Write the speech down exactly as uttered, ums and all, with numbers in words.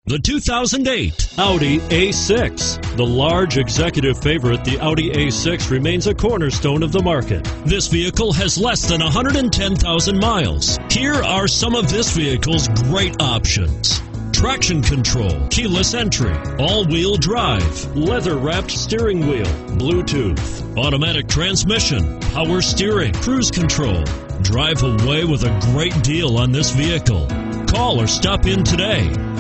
The two thousand eight Audi A six. The large executive favorite, the Audi A six, remains a cornerstone of the market. This vehicle has less than one hundred ten thousand miles. Here are some of this vehicle's great options: traction control, keyless entry, all-wheel drive, leather-wrapped steering wheel, Bluetooth, automatic transmission, power steering, cruise control. Drive away with a great deal on this vehicle. Call or stop in today.